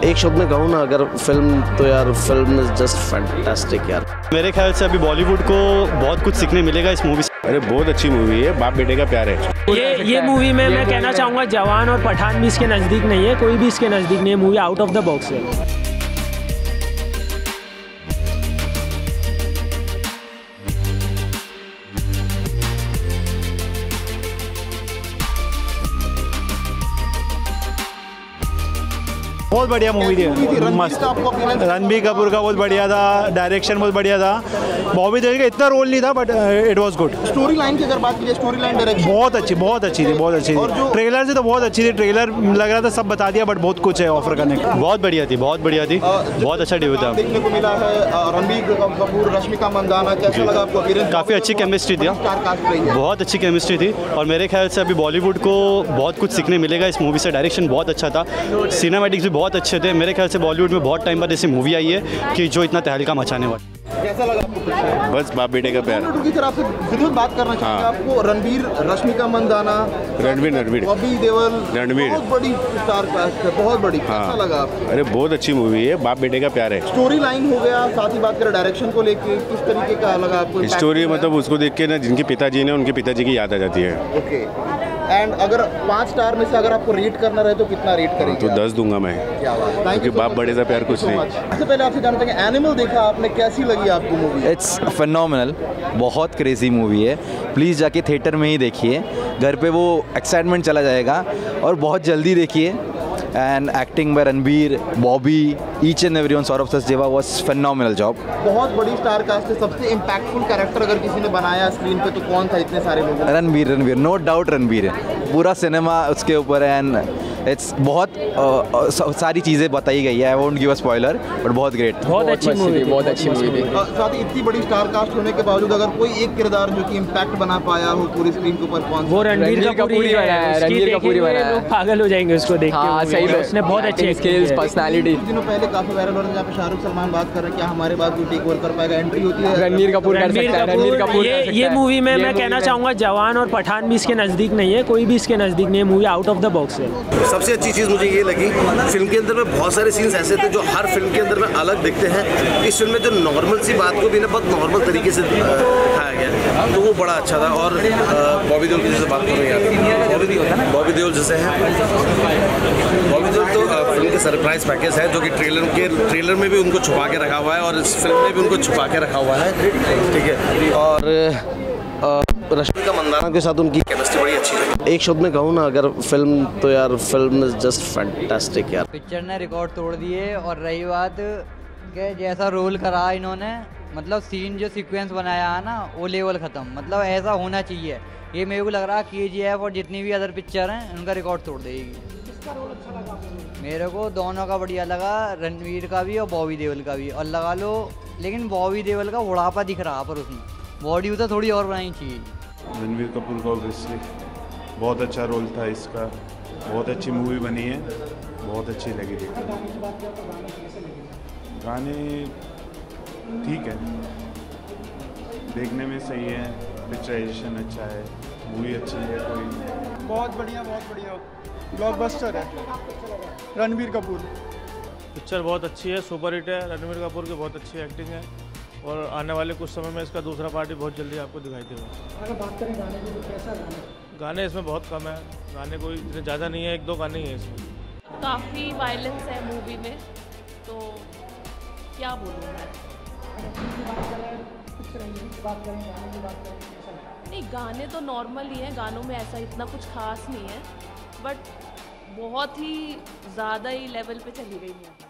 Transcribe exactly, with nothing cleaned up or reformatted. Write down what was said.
एक शब्द में कहूँ ना अगर फिल्म, तो यार फिल्म इज जस्ट फैंटास्टिक यार। मेरे ख्याल से अभी बॉलीवुड को बहुत कुछ सीखने मिलेगा इस मूवी से। अरे बहुत अच्छी मूवी है, बाप बेटे का प्यार है। ये ये मूवी में मैं कहना चाहूँगा जवान और पठान भी इसके नज़दीक नहीं है, कोई भी इसके नज़दीक नहीं है। Movie out of the box है। बहुत बढ़िया मूवी थी, मस्त। रणबीर कपूर का बहुत बढ़िया था, डायरेक्शन बहुत बढ़िया था। बॉबी देओल का इतना रोल नहीं था but it was good. Story line की अगर बात कीजिए, स्टोरी लाइन डायरेक्शन बहुत अच्छी बहुत अच्छी थी बहुत अच्छी थी। ट्रेलर से तो बहुत अच्छी थी, ट्रेलर लग रहा था सब बता दिया बट बहुत कुछ है ऑफर करने का। बहुत बढ़िया थी, बहुत बढ़िया थी, बहुत अच्छा डेब्यू था। देखने को मिला है रणबीर कपूर, रश्मिका मंदाना, कैसा लगा आपको? काफ़ी अच्छी केमिस्ट्री थी, बहुत अच्छी केमिस्ट्री थी और मेरे ख्याल से अभी बॉलीवुड को बहुत कुछ सीखने मिलेगा इस मूवी से। डायरेक्शन बहुत अच्छा था, सिनेमैटिक्स भी बहुत अच्छे थे। मेरे ख्याल से बॉलीवुड में बहुत टाइम बाद ऐसी मूवी आई है कि जो इतना तहलका मचाने वाली। कैसा लगा आपको? बस बाप बेटे का प्यार। की तरह आपसे जरूर बात करना चाहूँगा आपको। रणबीर, रश्मिका मंदाना, रणबीर रणबीर बॉबी देओल, रणबीर बहुत बड़ी स्टार कास्ट है, बहुत बड़ी। हाँ। कैसा लगा आपको? अरे बहुत अच्छी मूवी है, बाप बेटे का प्यार है। स्टोरी लाइन हो गया, साथ ही बात करें डायरेक्शन को लेके, किस तरीके का लगा आपको? स्टोरी मतलब उसको देख के ना जिनके पिताजी ने, उनके पिताजी की याद आ जाती है। ओके। एंड अगर पाँच स्टार में से अगर आपको रेट करना रहे तो कितना रेट करेंगे? तो दस दूंगा मैं, क्योंकि बाप बड़े से प्यार कुछ नहीं। सबसे पहले आपसे जानते हैं एनिमल देखा आपने, कैसी लगी आपको मूवी? इट्स फेनोमिनल, बहुत क्रेजी मूवी है। प्लीज़ जाके थिएटर में ही देखिए, घर पे वो एक्साइटमेंट चला जाएगा। और बहुत जल्दी देखिए। And acting by Ranbir, Bobby, each and everyone, Saurabh Sachdeva was phenomenal job. बहुत बड़ी स्टार कास्ट है। सबसे इम्पैक्टफुल कैरेक्टर अगर किसी ने बनाया स्क्रीन पे तो कौन था इतने सारे लोगों? रणबीर रणबीर नो डाउट रणबीर है। पूरा सिनेमा उसके ऊपर है एंड इट्स बहुत uh, सारी चीज़ें बताई गई है। I won't give a spoiler but बहुत ग्रेट, बहुत अच्छी मूवी, बहुत अच्छी मूवी थी। साथ ही इतनी बड़ी स्टार कास्ट होने के बावजूद अगर कोई एक किरदार जो कि इम्पैक्ट बना पाया हो पूरी स्क्रीन के ऊपर, कौन? वो रणबीर कपूर ही है। रणबीर कपूर ही बनाया है। लोग पागल हो जाएंगे उसको देख के। हाँ, सही है, उसने बहुत अच्छी स्किल्स, पर्सनालिटी। कुछ दिनों पहले काफी वायरल हो रहा था जहाँ पे शाहरुख सलमान बात कर रहे हैं क्या हमारे बाद कोई टेक ओवर कर पाएगा? एंट्री होती है रणबीर कपूर कर सकता है, रणबीर कपूर। ये ये मूवी में मैं कहना चाहूँगा जवान और पठान भी इसके नज़दीक नहीं है, कोई भी इसके नज़दीक नहीं है। Movie out of the box है। सबसे अच्छी चीज़ मुझे ये लगी, फिल्म के अंदर में बहुत सारे सीन्स ऐसे थे जो हर फिल्म के अंदर में अलग दिखते हैं। इस फिल्म में जो नॉर्मल सी बात को भी ना बहुत नॉर्मल तरीके से दिखाया गया, तो वो बड़ा अच्छा था। और बॉबी देओल की जैसे बात कर रहे हैं, बॉबी देओल जैसे हैं, बॉबी देओल तो फिल्म के सरप्राइज पैकेज है जो कि ट्रेलर के ट्रेलर में भी उनको छुपा के रखा हुआ है और इस फिल्म में भी उनको छुपा के रखा हुआ है, ठीक है। और रश्मिका मंदाना के साथ उनकी केमिस्ट्री बड़ी अच्छी है। एक शब्द में कहूँ ना अगर फिल्म, तो यार फिल्म इज जस्ट फैंटास्टिक यार। पिक्चर ने रिकॉर्ड तोड़ दिए। और रही बात कि जैसा रोल करा इन्होंने, मतलब सीन जो सीक्वेंस बनाया है ना, वो लेवल ख़त्म। मतलब ऐसा होना चाहिए। ये मेरे को लग रहा है के जी एफ और जितनी भी अदर पिक्चर हैं उनका रिकॉर्ड तोड़ देगी। मेरे को दोनों का बढ़िया लगा, रणवीर का भी और बॉबी देओल का भी। और लगा लो, लेकिन बॉबी देओल का बुढ़ापा दिख रहा पर उसमें बॉडी उधर थोड़ी और बनानी चाहिए। रणबीर कपूर का ऑब्वियसली बहुत अच्छा रोल था इसका, बहुत अच्छी मूवी बनी है, बहुत अच्छी लगी देखने। गाने ठीक है, देखने में सही है, पिक्चराइजेशन अच्छा है, मूवी अच्छी है, कोई बहुत बढ़िया, बहुत बढ़िया ब्लॉकबस्टर है। रणबीर कपूर पिक्चर बहुत अच्छी है, सुपर हिट है। रणबीर कपूर की बहुत अच्छी एक्टिंग है और आने वाले कुछ समय में इसका दूसरा पार्ट भी बहुत जल्दी आपको दिखाई देगा। अगर बात करें गाने की तो कैसा गाना? गाने इसमें बहुत कम है, गाने कोई इतने ज़्यादा नहीं है, एक दो गाने ही हैं इसमें। काफ़ी वायलेंस है मूवी में, तो क्या बोलूँ मैं। नहीं, गाने तो नॉर्मल ही हैं, गानों में ऐसा इतना कुछ खास नहीं है, बट बहुत ही ज़्यादा ही लेवल पे चली गई है।